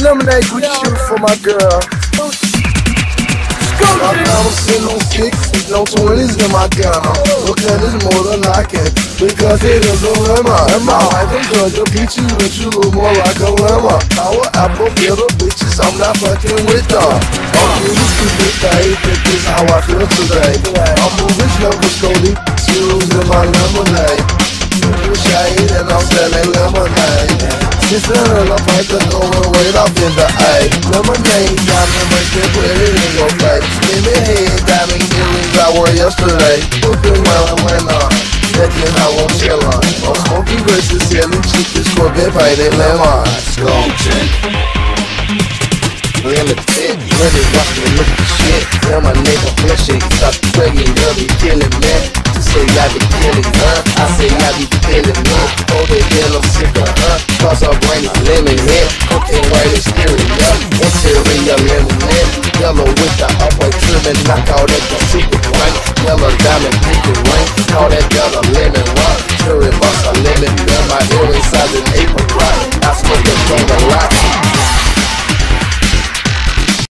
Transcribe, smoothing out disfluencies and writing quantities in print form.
lemonade we shoot for my girl. My mama sitting on 6s, no 20s in my gun. Look at this more than I can, because it is a lemon. And my wife is gonna beat you, but you look more like a lemon. Our apple bitter bitches, I'm not fucking with them. I'm really stupid, they think this how I feel today. I'm moving slow, Cody, zeros in my lemonade. Shade and I'm selling lemonade. She's selling a fight to go and wait up in the A. Lemonade, diamond, but they put it in your face. Give me head, diamond earrings I wore yesterday. Looking well and went on. That is how I'm chillin'. I'm smoking graces, selling chickens, Corvette, painted lemon. Skull check. In the pit, ready, watch me look at shit. Tell my nigga, flesh it, stop begging, girl, be killing, man. Say I be killing her, I say I be killing me. Oh, they get I'm sick of her, cause her brain is lemon head. Cooking white exterior, interior lemonade. Yellow with the upright trimming, knock out at the super crank. Yellow diamond, pink and rain, call that yellow lemon rock. Cherry bust a lemon, girl, my earring size is 8.